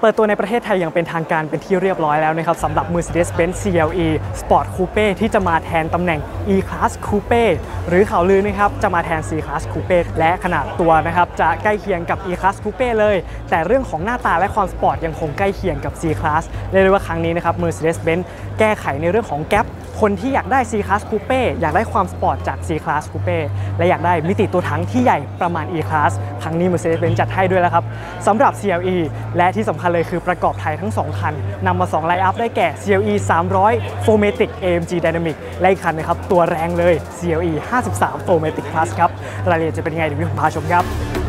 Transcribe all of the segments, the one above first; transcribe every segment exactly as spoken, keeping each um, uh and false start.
ปิดตัวในประเทศไทยอย่างเป็นทางการเป็นที่เรียบร้อยแล้วนะครับสำหรับ Mercedes-Benz ซี แอล อี Sport Coupe ที่จะมาแทนตำแหน่ง E-Class Coupe หรือข่าวลือนะครับจะมาแทน C-Class Coupe และขนาดตัวนะครับจะใกล้เคียงกับ E-Class Coupe เลยแต่เรื่องของหน้าตาและความสปอร์ตยังคงใกล้เคียงกับ C-Class เรียกได้ว่าครั้งนี้นะครับ Mercedes-Benz แก้ไขในเรื่องของแกปคนที่อยากได้ C-Class Coupe อยากได้ความสปอร์ตจาก C-Class Coupe และอยากได้มิติตัวถังที่ใหญ่ประมาณ E-Class ครั้งนี้ Mercedes-Benz จัดให้ด้วยแล้วครับสำหรับ ซี แอล อี และที่สำคัญเลยคือประกอบไทยทั้งสองคันนำมาสองไลน์อัพได้แก่ ซี แอล อี สามร้อย โฟร์ เมติก เอ เอ็ม จี Dynamic และอีกคันนะครับตัวแรงเลย ซี แอล อี ห้าสิบสาม โฟร์ เมติก Plus ครับรายละเอียดจะเป็นยังไงเดี๋ยวผมพาชมครับ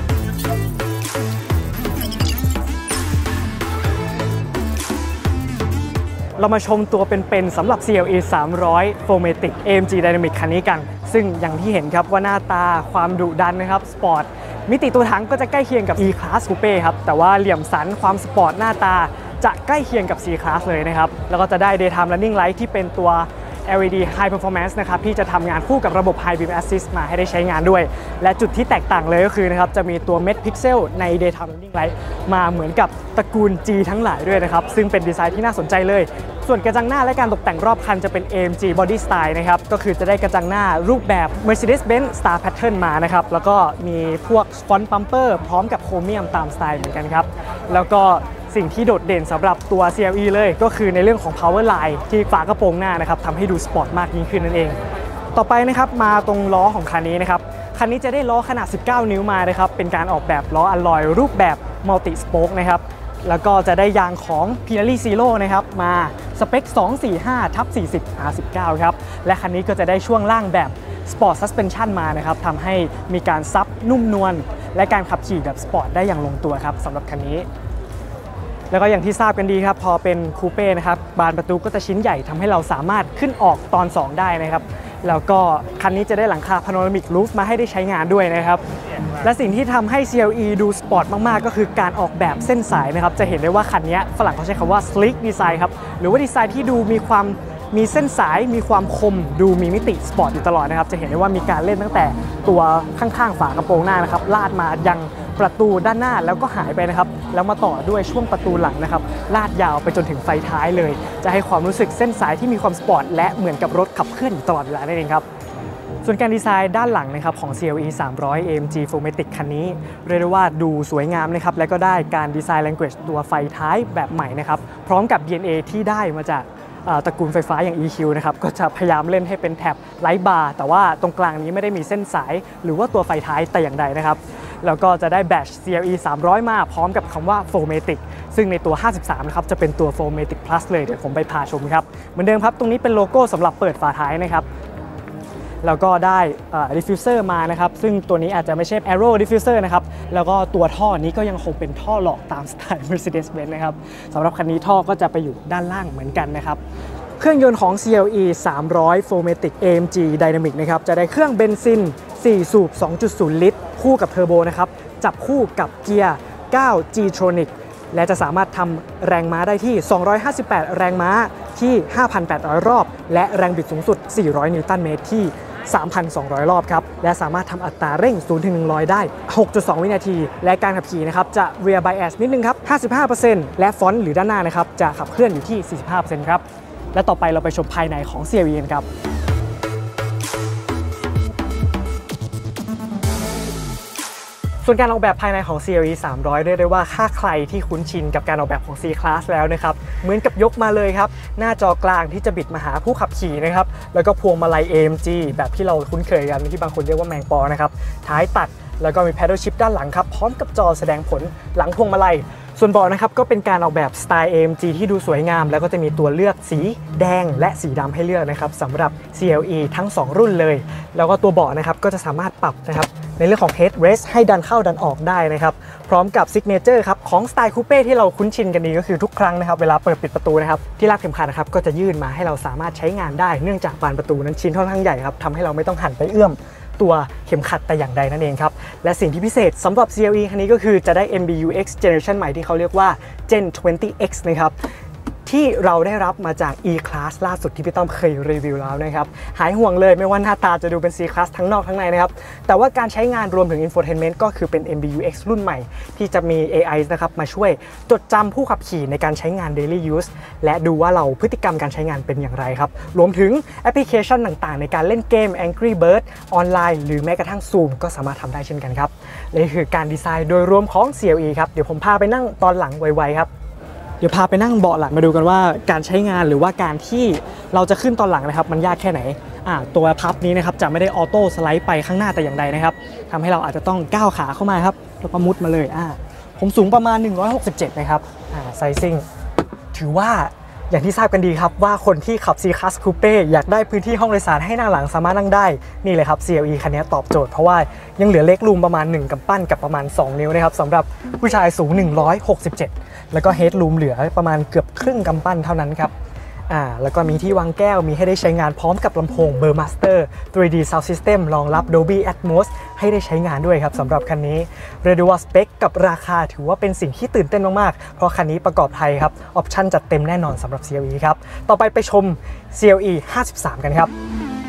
เรามาชมตัวเป็นๆสำหรับ ซี แอล อี สามร้อย โฟร์ เมติก เอ เอ็ม จี Dynamic คันนี้กันซึ่งอย่างที่เห็นครับว่าหน้าตาความดุดันนะครับสปอร์ตมิติตัวถังก็จะใกล้เคียงกับ E-Class Coupe ครับแต่ว่าเหลี่ยมสันความสปอร์ตหน้าตาจะใกล้เคียงกับ C-Class เลยนะครับแล้วก็จะได้ Daytime Running Light ที่เป็นตัว แอล อี ดี High Performance นะครับที่จะทำงานคู่กับระบบ High Beam Assist มาให้ได้ใช้งานด้วยและจุดที่แตกต่างเลยก็คือนะครับจะมีตัว Med Pixel ใน Daytime Running Light มาเหมือนกับตระกูล G ทั้งหลายด้วยนะครับซึ่งเป็นดีไซน์ที่น่าสนใจเลยส่วนกระจังหน้าและการตกแต่งรอบคันจะเป็น เอ เอ็ม จี Body Style นะครับก็คือจะได้กระจังหน้ารูปแบบ Mercedes-Benz Star Pattern มานะครับแล้วก็มีพวก Front Bumper พร้อมกับโครเมียมตามสไตล์เหมือนกันครับแล้วก็สิ่งที่โดดเด่นสำหรับตัว ซี แอล อี เลยก็คือในเรื่องของ Power Line ที่ฝากระโปรงหน้านะครับทำให้ดูสปอร์ตมากยิ่งขึ้นนั่นเองต่อไปนะครับมาตรงล้อของคันนี้นะครับคันนี้จะได้ล้อขนาดสิบเก้านิ้วมานะครับเป็นการออกแบบล้ออลลอยรูปแบบ Multi Spoke นะครับแล้วก็จะได้ยางของ Pirelli Zero นะครับมาสเปค สองสี่ห้า ทับ สี่สิบ อาร์ สิบเก้า ครับและคันนี้ก็จะได้ช่วงล่างแบบ Sport Suspension มานะครับทำให้มีการซับนุ่มนวลและการขับขี่แบบสปอร์ตได้อย่างลงตัวครับสำหรับคันนี้แล้วก็อย่างที่ทราบกันดีครับพอเป็นคูเป้นะครับบานประตูก็จะชิ้นใหญ่ทำให้เราสามารถขึ้นออกตอนสองได้นะครับแล้วก็คันนี้จะได้หลังคา Panoramic Roof มาให้ได้ใช้งานด้วยนะครับและสิ่งที่ทำให้ ซี แอล อี ดูสปอร์ตมากๆก็คือการออกแบบเส้นสายนะครับจะเห็นได้ว่าคันนี้ฝรั่งเขาใช้คำว่า sleek design ครับหรือว่าดีไซน์ที่ดูมีความมีเส้นสายมีความคมดูมีมิติสปอร์ตอยู่ตลอดนะครับจะเห็นได้ว่ามีการเล่นตั้งแต่ตัวข้างๆฝากระโปรงหน้านะครับลาดมายังประตูด้านหน้าแล้วก็หายไปนะครับแล้วมาต่อด้วยช่วงประตูหลังนะครับลาดยาวไปจนถึงไฟท้ายเลยจะให้ความรู้สึกเส้นสายที่มีความสปอร์ตและเหมือนกับรถขับเคลื่อนอยู่ตลอดเวลานั่นเองครับส่วนการดีไซน์ด้านหลังนะครับของ ซี แอล อี สามร้อย เอ เอ็ม จี โฟร์ เมติก คันนี้เรียกได้ว่าดูสวยงามนะครับและก็ได้การดีไซน์ language ตัวไฟท้ายแบบใหม่นะครับพร้อมกับ ดี เอ็น เอ ที่ได้มาจากตระกูลไฟฟ้าอย่าง อี คิว นะครับก็จะพยายามเล่นให้เป็นแท็บไลท์บาร์แต่ว่าตรงกลางนี้ไม่ได้มีเส้นสายหรือว่าตัวไฟท้ายแต่อย่างใดนะครับแล้วก็จะได้แบต ซี แอล อี สามร้อย มาพร้อมกับคำว่า โฟร์ เมติก ซึ่งในตัวห้าสิบสามนะครับจะเป็นตัว โฟร์ เมติก Plus เลยเดี๋ยวผมไปพาชมครับเหมือนเดิมครับตรงนี้เป็นโลโก้สำหรับเปิดฝาท้ายนะครับแล้วก็ได้ diffuser มานะครับซึ่งตัวนี้อาจจะไม่ใช่ Aero diffuser นะครับแล้วก็ตัวท่อนี้ก็ยังคงเป็นท่อหลอกตามสไตล์ Mercedes-Benz นะครับสำหรับคันนี้ท่อก็จะไปอยู่ด้านล่างเหมือนกันนะครับเครื่องยนต์ของ ซี แอล อี สามร้อย โฟร์ เมติก เอ เอ็ม จี Dynamic นะครับจะได้เครื่องเบนซินสี่สูบ สองจุดศูนย์ ลิตรคู่กับเทอร์โบนะครับจับคู่กับเกียร์ เก้า G-Tronic และจะสามารถทำแรงม้าได้ที่สองร้อยห้าสิบแปดแรงม้าที่ ห้าพันแปดร้อย รอบและแรงบิดสูงสุดสี่ร้อยนิวตันเมตรที่สามพันสองร้อย รอบครับและสามารถทำอัตราเร่ง ศูนย์ถึงหนึ่งร้อย ได้ หกจุดสอง วินาทีและการขับขี่นะครับจะ rear bias นิดนึงครับ ห้าสิบห้าเปอร์เซ็นต์ และฟอนต์หรือด้านหน้านะครับจะขับเคลื่อนอยู่ที่ สี่สิบห้าเปอร์เซ็นต์ ครับและต่อไปเราไปชมภายในของ ซี แอล อี กันครับส่วนการออกแบบภายในของ ซี แอล อี สามร้อยเรียกได้ว่าถ้าใครที่คุ้นชินกับการออกแบบของ C-Class แล้วนะครับเหมือนกับยกมาเลยครับหน้าจอกลางที่จะบิดมาหาผู้ขับขี่นะครับแล้วก็พวงมาลัย เอ เอ็ม จี แบบที่เราคุ้นเคยกันที่บางคนเรียกว่าแมงปอนะครับท้ายตัดแล้วก็มี Paddle Shift ด้านหลังครับพร้อมกับจอแสดงผลหลังพวงมาลัยส่วนเบาะนะครับก็เป็นการออกแบบสไตล์ เอ เอ็ม จี ที่ดูสวยงามแล้วก็จะมีตัวเลือกสีแดงและสีดำให้เลือกนะครับสำหรับ ซี แอล อี ทั้งสองรุ่นเลยแล้วก็ตัวเบาะนะครับก็จะสามารถปรับนะครับในเรื่องของ headrest ให้ดันเข้าดันออกได้นะครับพร้อมกับ signature ครับของสไตล์คูเป้ที่เราคุ้นชินกันดีก็คือทุกครั้งนะครับเวลาเปิดปิดประตูนะครับที่ลากเข็มขัดนะครับก็จะยื่นมาให้เราสามารถใช้งานได้เนื่องจากบานประตูนั้นชิ้นค่อนข้างใหญ่ครับทำให้เราไม่ต้องหันไปเอื้อมตัวเข็มขัดแต่อย่างใดนั่นเองครับและสิ่งที่พิเศษสำหรับ ซี แอล อี คันนี้ก็คือจะได้ เอ็ม บี ยู เอ็กซ์ Generation ใหม่ที่เขาเรียกว่า Gen ทเวนตี้ เอ็กซ์ นะครับที่เราได้รับมาจาก E-Class ล่าสุดที่พี่ต้อมเคยรีวิวแล้วนะครับหายห่วงเลยไม่ว่าหน้าตาจะดูเป็น C-Class ทั้งนอกทั้งในนะครับแต่ว่าการใช้งานรวมถึง Infotainment ก็คือเป็น เอ็ม บี ยู เอ็กซ์ รุ่นใหม่ที่จะมี เอ ไอ นะครับมาช่วยจดจำผู้ขับขี่ในการใช้งาน Daily Use และดูว่าเราพฤติกรรมการใช้งานเป็นอย่างไรครับรวมถึงแอปพลิเคชันต่างๆในการเล่นเกม Angry Bird ออนไลน์หรือแม้กระทั่ง Zoom ก็สามารถทำได้เช่นกันครับนี่คือการดีไซน์โดยรวมของ ซี แอล อี ครับเดี๋ยวผมพาไปนั่งตอนหลังไวๆครับเดี๋ยวพาไปนั่งเบาะหลังมาดูกันว่าการใช้งานหรือว่าการที่เราจะขึ้นตอนหลังนะครับมันยากแค่ไหนอ่าตัวพับนี้นะครับจะไม่ได้ออโต้สไลด์ไปข้างหน้าแต่อย่างใดนะครับทำให้เราอาจจะต้องก้าวขาเข้ามาครับแล้วก็มุดมาเลยอ่าผมสูงประมาณหนึ่งร้อยหกสิบเจ็ดนะครับอ่าไซซิ่งถือว่าอย่างที่ทราบกันดีครับว่าคนที่ขับ C-Class Coupe อยากได้พื้นที่ห้องโดยสารให้นั่งหลังสามารถนั่งได้นี่เลยครับ ซี แอล อี คันนี้ตอบโจทย์เพราะว่ายังเหลือเล็กรูมประมาณหนึ่งกำปั้นกับประมาณสองนิ้วนะครับสำหรับผู้ชายสูงหนึ่งร้อยหกสิบเจ็ดแล้วก็เฮดรูมเหลือประมาณเกือบครึ่งกำปั้นเท่านั้นครับอ่าแล้วก็มีที่วางแก้วมีให้ได้ใช้งานพร้อมกับลำโพง Burmester ทรี ดี Sound System รองรับ Dolby Atmos ให้ได้ใช้งานด้วยครับสำหรับคันนี้เรียกได้ว่าสเปคกับราคาถือว่าเป็นสิ่งที่ตื่นเต้นมากๆเพราะคันนี้ประกอบไทยครับออปชั่นจัดเต็มแน่นอนสำหรับ ซี แอล อี ครับต่อไปไปชม ซี แอล อี ห้าสิบสามกันครับ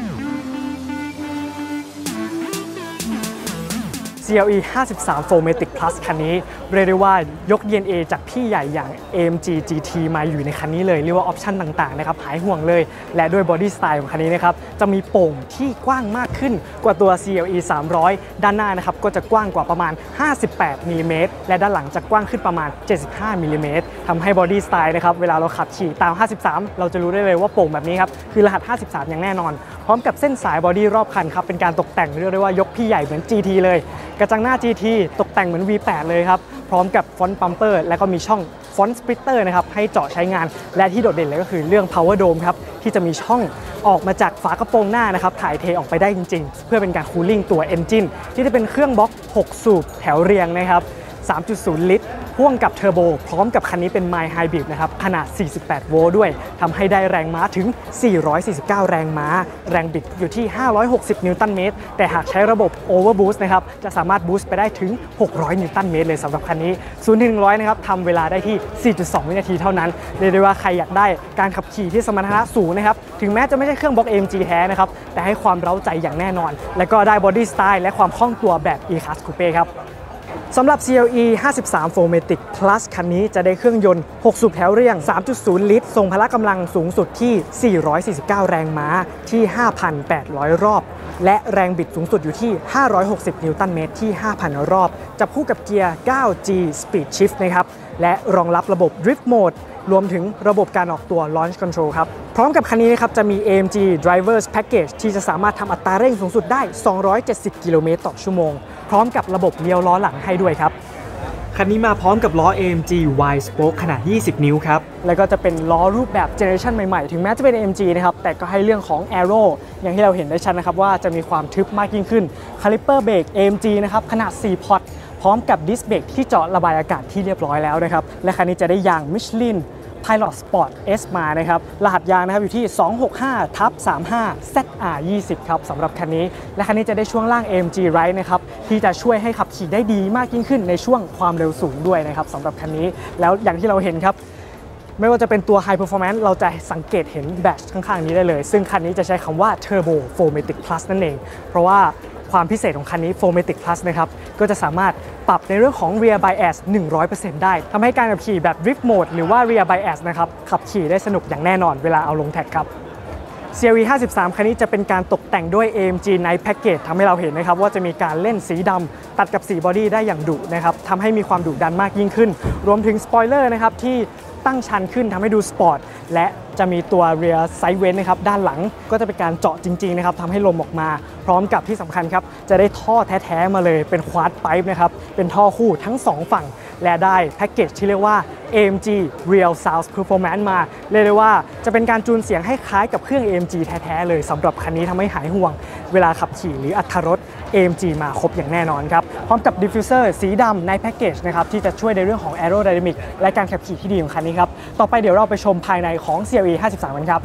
ซี แอล อี ห้าสิบสาม โฟร์ Matic Plus คันนี้เรียกได้ว่ายก ดี เอ็น เอ จากพี่ใหญ่อย่าง เอ เอ็ม จี จี ที มาอยู่ในคันนี้เลยเรียกว่าออปชั่นต่างๆนะครับหายห่วงเลยและด้วยบอดี้สไตล์ของคันนี้นะครับจะมีโป่งที่กว้างมากขึ้นกว่าตัว ซี แอล อี สามร้อยด้านหน้านะครับก็จะกว้างกว่าประมาณห้าสิบแปดมิลลิเมตรและด้านหลังจะกว้างขึ้นประมาณเจ็ดสิบห้ามิลลิเมตรทำให้บอดี้สไตล์นะครับเวลาเราขับขี่ตามห้าสิบสามเราจะรู้ได้เลยว่าโป่งแบบนี้ครับคือรหัสห้าสิบสามอย่างแน่นอนพร้อมกับเส้นสายบอดี้รอบคันครับเป็นการตกแต่งเรียกได้ว่ายกพี่ใหญ่เหมือน จี ที เลยกระจังหน้า จี ที ตกแต่งเหมือน วี แปด เลยครับพร้อมกับฟอนต์ปัมเปอร์และก็มีช่องฟอนต์สปลิตเตอร์นะครับให้เจาะใช้งานและที่โดดเด่นเลยก็คือเรื่อง Power Dome ครับที่จะมีช่องออกมาจากฝากระโปรงหน้านะครับถ่ายเทออกไปได้จริงๆเพื่อเป็นการคูลิ่งตัว Engine ที่จะเป็นเครื่องบล็อกหกสูบแถวเรียงนะครับ สามจุดศูนย์ ลิตรพ่วงกับเทอร์โบพร้อมกับคันนี้เป็น Mild Hybrid นะครับขนาดสี่สิบแปดโวลต์ด้วยทำให้ได้แรงม้าถึงสี่ร้อยสี่สิบเก้าแรงม้าแรงบิดอยู่ที่ห้าร้อยหกสิบนิวตันเมตรแต่หากใช้ระบบ Overboost นะครับจะสามารถบูสต์ไปได้ถึงหกร้อยนิวตันเมตรเลยสำหรับคันนี้ศูนย์ถึงหนึ่งร้อยนะครับทำเวลาได้ที่ สี่จุดสอง วินาทีเท่านั้นเรียกได้ว่าใครอยากได้การขับขี่ที่สมรรถนะสูงนะครับถึงแม้จะไม่ใช่เครื่องบล็อก เอ เอ็ม จี แท้นะครับแต่ให้ความเร้าใจอย่างแน่นอนและก็ได้บอดี้สไตล์และความคล่องตัวแบบ E-Class Coupe ครับสำหรับ ซี แอล อี ห้าสิบสาม โฟร์ Matic Plus คันนี้จะได้เครื่องยนต์หกสูบแถวเรียง สามจุดศูนย์ ลิตรทรงพละกำลังสูงสุดที่สี่ร้อยสี่สิบเก้าแรงม้าที่ ห้าพันแปดร้อย รอบและแรงบิดสูงสุดอยู่ที่ห้าร้อยหกสิบนิวตันเมตรที่ ห้าพัน รอบจับคู่กับเกียร์ ไนน์ จี Speed Shift นะครับและรองรับระบบ Drift Mode รวมถึงระบบการออกตัว Launch Control ครับพร้อมกับคันนี้นะครับจะมี เอ เอ็ม จี Drivers Package ที่จะสามารถทำอัตราเร่งสูงสุดได้สองร้อยเจ็ดสิบกิโลเมตรต่อชั่วโมงพร้อมกับระบบเลี้ยวล้อหลังให้ด้วยครับคันนี้มาพร้อมกับล้อ เอ เอ็ม จี Wide Spoke ขนาดยี่สิบนิ้วครับแล้วก็จะเป็นล้อรูปแบบเจเนอเรชันใหม่ๆถึงแม้จะเป็น เอ เอ็ม จี นะครับแต่ก็ให้เรื่องของ Aero อย่างที่เราเห็นได้ชัดนะครับว่าจะมีความทึบมากยิ่งขึ้นคาลิปเปอร์เบรก เอ เอ็ม จี นะครับขนาดสี่พอร์ตพร้อมกับดิสเบรกที่เจาะระบายอากาศที่เรียบร้อยแล้วนะครับและคันนี้จะได้ยาง Michelin Pilot Sport S มานะครับรหัสยางนะครับอยู่ที่ สองหกห้า สามห้า แซด อาร์ ยี่สิบ ครับสำหรับคันนี้และคันนี้จะได้ช่วงล่าง เอ เอ็ม จี Ride นะครับที่จะช่วยให้ขับขี่ได้ดีมากยิ่งขึ้นในช่วงความเร็วสูงด้วยนะครับสำหรับคันนี้แล้วอย่างที่เราเห็นครับไม่ว่าจะเป็นตัว High Performance เราจะสังเกตเห็นแบตข้างๆนี้ได้เลยซึ่งคันนี้จะใช้คำว่า Turbo โฟร์ Matic Plus นั่นเองเพราะว่าความพิเศษของคันนี้ โฟร์ Matic Plus นะครับก็จะสามารถปรับในเรื่องของ Rear Bias หนึ่งร้อยเปอร์เซ็นต์ ได้ทำให้การขับขี่แบบ Drift Mode หรือว่า Rear Bias นะครับขับขี่ได้สนุกอย่างแน่นอนเวลาเอาลงแท็กครับ ซี แอล อี ห้าสิบสาม คันนี้จะเป็นการตกแต่งด้วย เอ เอ็ม จี Night Package ทำให้เราเห็นนะครับว่าจะมีการเล่นสีดำตัดกับสีบอดี้ได้อย่างดุนะครับทำให้มีความดุดันมากยิ่งขึ้นรวมถึงสปอยเลอร์นะครับที่ตั้งชันขึ้นทำให้ดูสปอร์ตและจะมีตัว Rear Side Vent นะครับด้านหลังก็จะเป็นการเจาะจริงๆนะครับทำให้ลมออกมาพร้อมกับที่สำคัญครับจะได้ท่อแท้ๆมาเลยเป็นควาดไพป์นะครับเป็นท่อคู่ทั้งสองฝั่งและได้แพ็กเกจที่เรียกว่า เอ เอ็ม จี Real Sound Performance มาเรียกได้ว่าจะเป็นการจูนเสียงให้คล้ายกับเครื่อง เอ เอ็ม จี แท้ๆเลยสำหรับคันนี้ทำให้หายห่วงเวลาขับขี่หรืออรรถรส เอ เอ็ม จี มาครบอย่างแน่นอนครับพร้อมกับ Diffuser สีดำในแพ็กเกจนะครับที่จะช่วยในเรื่องของ Aerodynamic และการขับขี่ที่ดีของคันนี้ครับต่อไปเดี๋ยวเราไปชมภายในของ ซี แอล อี ห้าสิบสาม กันครับ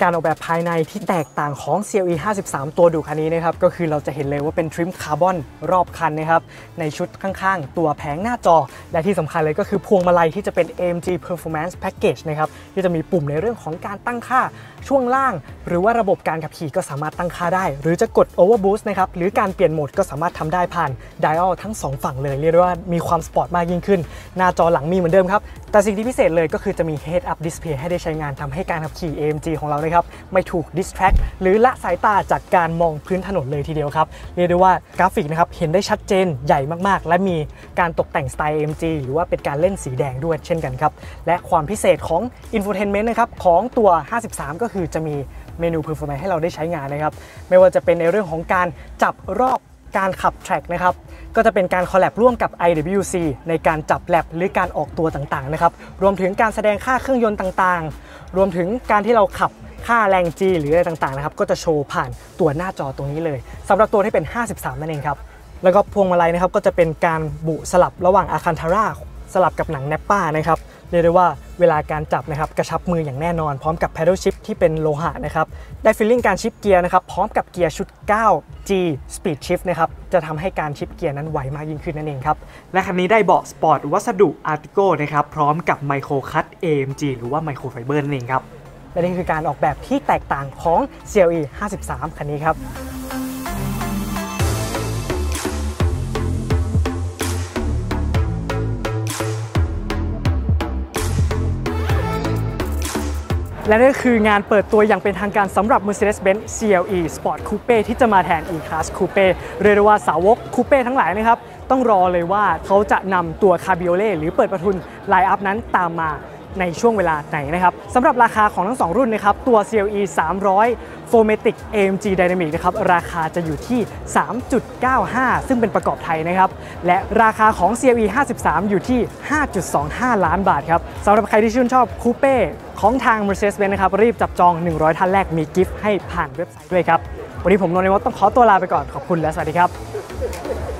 การออกแบบภายในที่แตกต่างของ ซี แอล อี ห้าสิบสาม ตัวดุคันนี้นะครับก็คือเราจะเห็นเลยว่าเป็นทริมคาร์บอนรอบคันนะครับในชุดข้างๆตัวแผงหน้าจอและที่สำคัญเลยก็คือพวงมาลัยที่จะเป็น เอ เอ็ม จี Performance Package นะครับที่จะมีปุ่มในเรื่องของการตั้งค่าช่วงล่างหรือว่าระบบการขับขี่ก็สามารถตั้งค่าได้หรือจะกด Overboost นะครับหรือการเปลี่ยนโหมดก็สามารถทำได้ผ่าน Dial ทั้งสองฝั่งเลยเรียกได้ว่ามีความสปอร์ตมากยิ่งขึ้นหน้าจอหลังมีเหมือนเดิมครับแต่สิ่งที่พิเศษเลยก็คือจะมี Head Up Display ให้ได้ใช้งานทำให้การขับขี่ เอ เอ็ม จี ของเรานะครับไม่ถูก distract หรือละสายตาจากการมองพื้นถนนเลยทีเดียวครับเรียกได้ว่ากราฟิกนะครับเห็นได้ชัดเจนใหญ่มากๆและมีการตกแต่งสไตล์ เอ เอ็ม จี หรือว่าเป็นการเล่นสีแดงด้วยเช่นกันครับและความพิเศษของ Infotainment นะครับของตัวห้าสิบสามก็คือจะมีเมนู Performance ให้เราได้ใช้งานนะครับไม่ว่าจะเป็นในเรื่องของการจับรอบการขับแทร็กนะครับก็จะเป็นการคอลแลบร่วมกับ ไอ ดับเบิลยู ซี ในการจับแลบหรือการออกตัวต่างๆนะครับรวมถึงการแสดงค่าเครื่องยนต์ต่างๆรวมถึงการที่เราขับค่าแรง G หรืออะไรต่างๆนะครับก็จะโชว์ผ่านตัวหน้าจอตรงนี้เลยสำหรับตัวที่เป็นห้าสิบสามนั่นเองครับแล้วก็พวงมาลัยนะครับก็จะเป็นการบุสลับระหว่างอาคันทาร่าสลับกับหนังแนปป้านะครับเรียกได้ว่าเวลาการจับนะครับกระชับมืออย่างแน่นอนพร้อมกับ Paddle Shift ที่เป็นโลหะนะครับได้ฟีลลิ่งการชิปเกียร์นะครับพร้อมกับเกียร์ชุด เก้า จี Speed Shift นะครับจะทำให้การชิปเกียร์นั้นไวมากยิ่งขึ้นนั่นเองครับและคันนี้ได้เบาะสปอร์ตวัสดุ Artico นะครับพร้อมกับ Micro Cut เอ เอ็ม จี หรือว่า Micro Fiber นั่นเองครับและนี่คือการออกแบบที่แตกต่างของ ซี แอล อี ห้าสิบสาม คันนี้ครับและนี่คืองานเปิดตัวอย่างเป็นทางการสำหรับ Mercedes-Benz ซี แอล อี Sport Coupe ที่จะมาแทน E-Class Coupe เรียกได้ว่าสาวกคูเป้ทั้งหลายนะครับต้องรอเลยว่าเขาจะนำตัวคาบิโอเล่หรือเปิดประทุนไลน์อัพนั้นตามมาในช่วงเวลาไหนนะครับสำหรับราคาของทั้งสองรุ่นนะครับตัว ซี แอล อี สามร้อย Formatic เอ เอ็ม จี Dynamic นะครับราคาจะอยู่ที่ สามจุดเก้าห้า ซึ่งเป็นประกอบไทยนะครับและราคาของ ซี แอล อี ห้าสิบสาม อยู่ที่ ห้าจุดสองห้า ล้านบาทครับสำหรับใครที่ชื่นชอบคูเป้ของทาง Mercedes-Benz นะครับรีบจับจองหนึ่งร้อยท่านแรกมีกิฟต์ให้ผ่านเว็บไซต์ด้วยครับวันนี้ผมนนท์ในมดต้องขอตัวลาไปก่อนขอบคุณและสวัสดีครับ